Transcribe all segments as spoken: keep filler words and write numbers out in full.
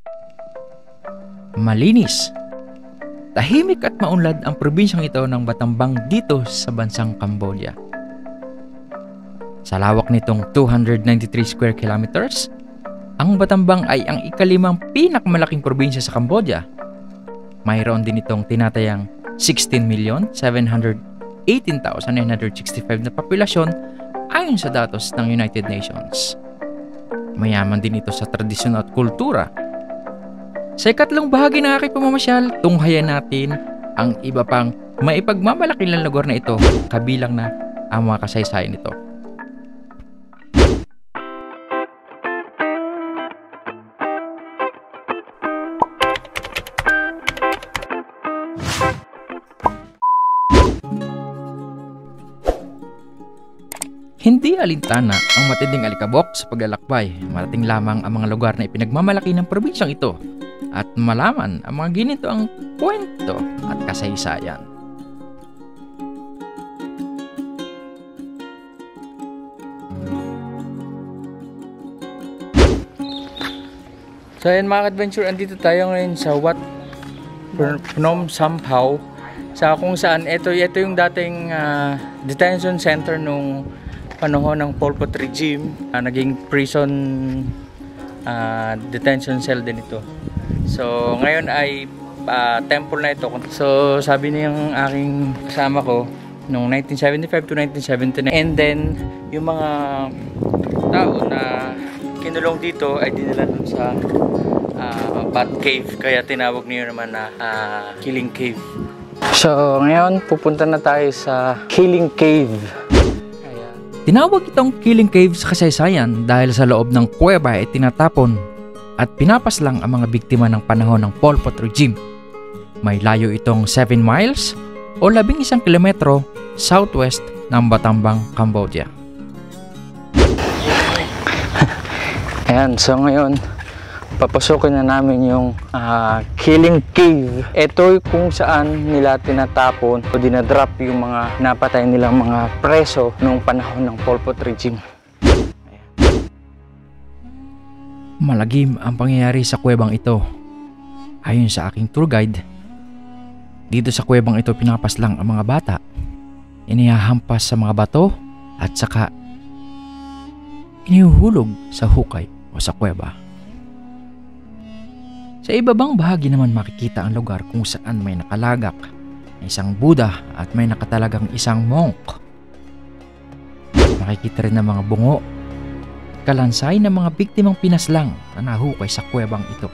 Malinis, tahimik at maunlad ang probinsyang ito ng Battambang dito sa bansang Cambodia. Sa lawak nitong two hundred ninety-three square kilometers, ang Battambang ay ang ikalimang pinakamalaking probinsya sa Cambodia. Mayroon din itong tinatayang sixteen million seven hundred eighteen thousand nine hundred sixty-five na populasyon ayon sa datos ng United Nations. Mayaman din ito sa tradisyon at kultura. Sa ikatlong bahagi ng aking pamamasyal, tunghayan natin ang iba pang maipagmamalaki ng lugar na ito, kabilang na ang mga kasaysayan nito. Hindi alintana ang matinding alikabok sa paglalakbay. Marating lamang ang mga lugar na ipinagmamalaki ng probinsyang ito at malaman ang mga ginitoang kwento at kasaysayan. So ayan mga adventure, andito tayo ngayon sa Wat Phnom Samphaw, sa kung saan ito, ito yung dating uh, detention center nung panahon ng Pol Pot regime. Uh, naging prison uh, detention cell din ito. So ngayon ay uh, temple na ito. So sabi niyang aking kasama ko noong nineteen seventy-five to nineteen seventy-nine, and then yung mga tao na kinulong dito ay dinala dun sa uh, Bat Cave, kaya tinawag niyo naman na uh, Killing Cave. So ngayon pupunta na tayo sa Killing Cave. Tinawag itong Killing Cave sa kasaysayan dahil sa loob ng kuweba ay tinatapon at pinapaslang ang mga biktima ng panahon ng Pol Pot regime. May layo itong seven miles o labing isang kilometro southwest ng Battambang, Cambodia. Ayan, so ngayon papasukin na namin yung uh, Killing Cave. Ito kung saan nila tinatapon o dinadrop yung mga napatay nilang mga preso noong panahon ng Pol Pot regime. Malagim ang pangyayari sa kuwebang ito. Ayon sa aking tour guide, dito sa kuwebang ito pinapaslang ang mga bata, inihahampas sa mga bato at saka inihuhulog sa hukay o sa kuweba. Sa ibabang bahagi naman makikita ang lugar kung saan may nakalagak na isang Buddha at may nakatalagang isang monk. Makikita rin ang mga bungo, kalansay ng mga biktimang pinaslang na nahukay sa kuwebang ito.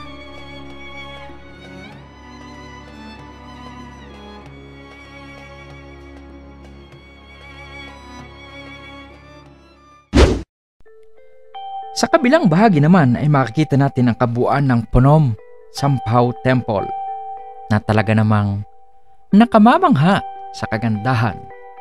Sa kabilang bahagi naman ay makikita natin ang kabuuan ng Phnom Samphaw Temple na talaga namang nakamamangha sa kagandahan.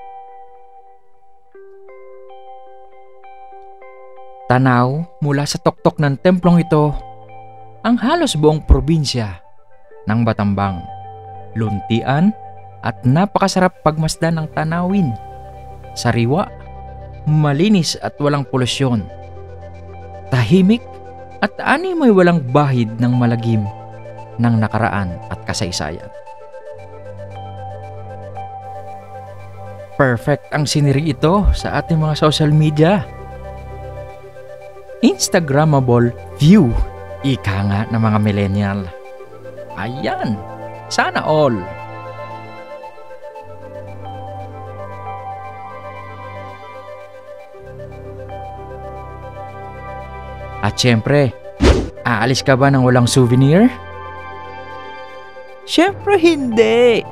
Tanaw mula sa tuktok ng templong ito ang halos buong probinsya ng Battambang, luntian at napakasarap pagmasdan ng tanawin. Sariwa, malinis at walang polusyon. Tahimik at animoy walang bahid ng malagim ng nakaraan at kasaysayan. Perfect ang scenery ito sa ating mga social media. Instagrammable view, ika nga ng mga millennial. Ayan, sana all. At syempre, aalis ka ba ng walang souvenir? Syempre hindi!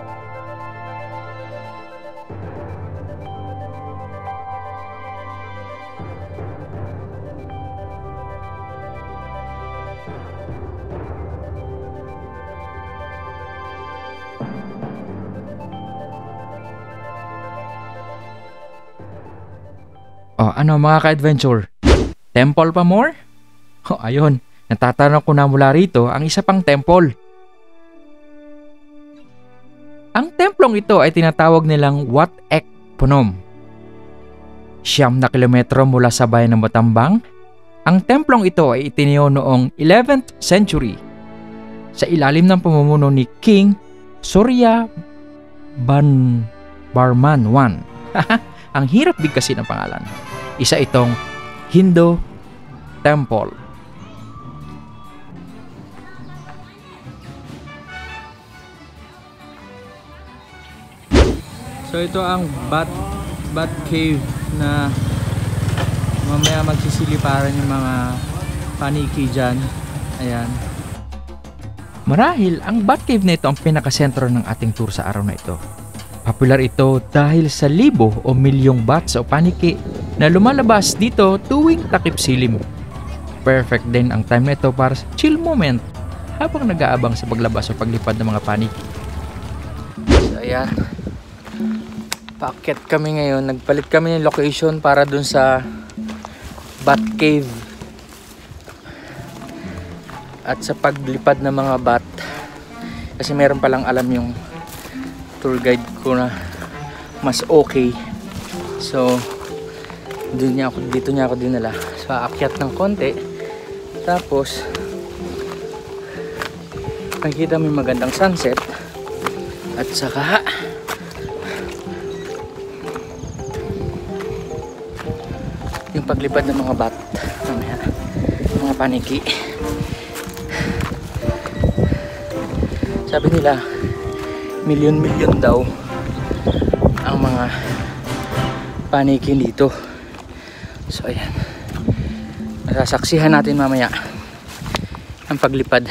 Oh, ano mga ka-adventure? Temple pa more? Oh, ayun, natatanong ko na mula rito ang isa pang temple. Ang templong ito ay tinatawag nilang Wat Ek Phnom. Siyam na kilometro mula sa bayan ng Battambang, Ang templong ito ay itinayo noong eleventh century sa ilalim ng pamumuno ni King Surya Ban Barman the First. Ang hirap bigkasin ng pangalan. Isa itong Hindu temple. So ito ang bat bat cave na mamaya magsisiliparan yung mga paniki dyan. Ayan. Marahil ang bat cave na ito ang pinakasentro ng ating tour sa araw na ito. Popular ito dahil sa libo o milyong bats o paniki na lumalabas dito tuwing takip silim. Perfect din ang time na ito para sa chill moment habang nag-aabang sa paglabas o paglipad ng mga paniki. So ayan, paakyat kami ngayon. Nagpalit kami ng location para dun sa bat cave at sa paglipad ng mga bat, kasi meron palang alam yung tour guide ko na mas okay. So dito niya ako, dito niya ako dinala. So aakyat ng konti, tapos makikita mo yung magandang sunset at saka yung paglipad ng mga bat mamaya, mga paniki. Sabi nila milyon-milyon daw ang mga paniki dito. So ayan, masasaksihan natin mamaya ang paglipad.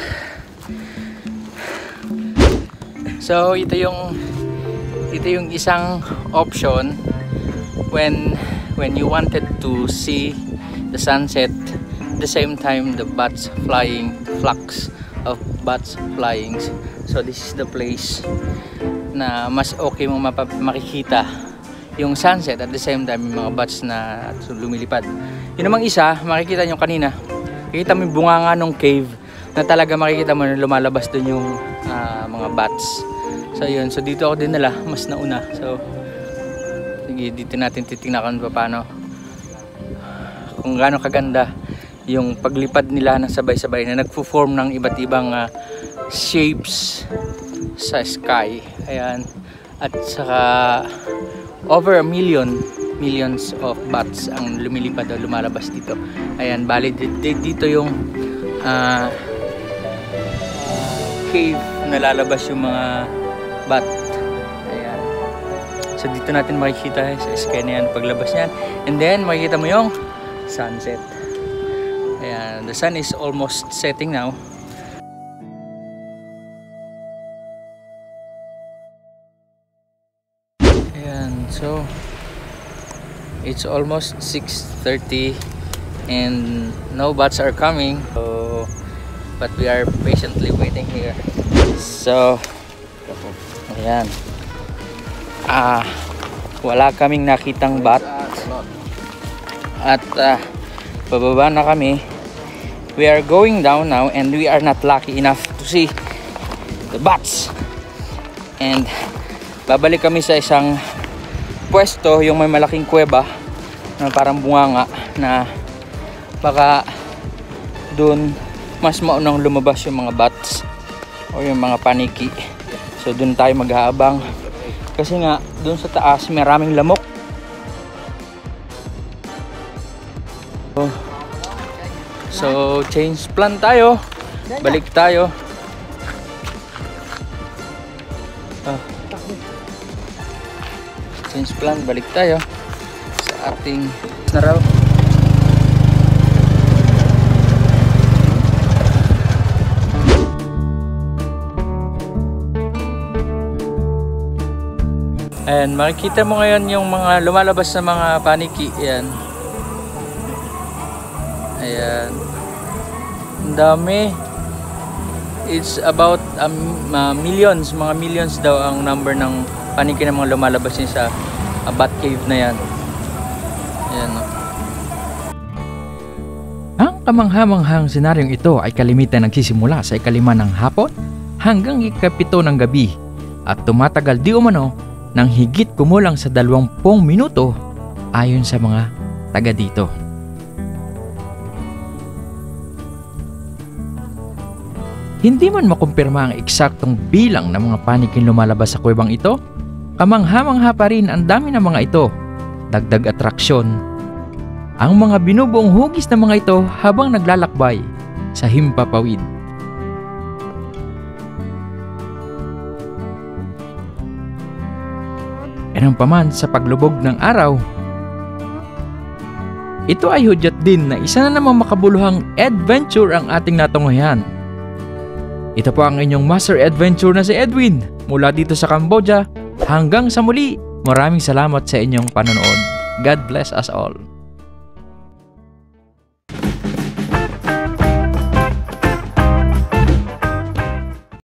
So ito yung ito yung isang option when when you wanted to see the sunset at the same time the bats flying, flocks of bats flying. So this is the place na mas okay mo makikita yung sunset at the same time yung mga bats na lumilipad. Yun namang isa, makikita nyo kanina, makikita mo yung bunganga ng cave na talaga makikita mo na lumalabas dun yung uh, mga bats. So yun, so dito ako dinala, mas nauna. So sige, dito natin titingnan kung paano, kung gaano kaganda yung paglipad nila ng sabay-sabay na nagpo-form ng iba't ibang uh, shapes sa sky. Ayan. At saka over a million millions of bats ang lumilipad o lumalabas dito. Ayan, bali dito yung uh, cave na lalabas yung mga bat. Ayan. So dito natin makikita sa sky na yan paglabas niyan. And then makikita mo yung sunset. Ayan, the sun is almost setting now. Ayan, so it's almost six thirty and no bats are coming. So, but we are patiently waiting here. So, ayan. Ah, wala kaming nakitang bat. At uh, bababa na kami. We are going down now and we are not lucky enough to see the bats. And babalik kami sa isang pwesto, yung may malaking kuweba na parang bunganga, na baka dun mas maunang lumabas yung mga bats o yung mga paniki. So dun tayo maghahabang kasi nga dun sa taas maraming lamok. So, so change plan tayo, balik tayo. Oh. Change plan, balik tayo sa ating naraw. Ayan, makikita mo ngayon yung mga lumalabas na mga paniki. Ayan. Ayan. Ang dami. It's about um, uh, millions, mga millions daw ang number ng paniki ng mga lumalabas niya sa uh, bat cave na yan. Ayan. Ang kamanghamanghang senaryong ito ay kalimitan nagsisimula sa ikalima ng hapon hanggang ikapito ng gabi at tumatagal di umano ng higit kumulang sa dalawampung minuto ayon sa mga taga dito. Hindi man makumpirma ang eksaktong bilang ng mga paniking lumalabas sa kuwebang ito, kamangha-mangha pa rin ang dami ng mga ito. Dagdag atraksyon, ang mga binubuong hugis ng mga ito habang naglalakbay sa himpapawid. Ganun pa man sa paglubog ng araw, ito ay hudyat din na isa na namang makabuluhang adventure ang ating natunghayan. Ito po ang inyong Master Adventure na si Edwin mula dito sa Cambodia. Hanggang sa muli, maraming salamat sa inyong panonood. God bless us all.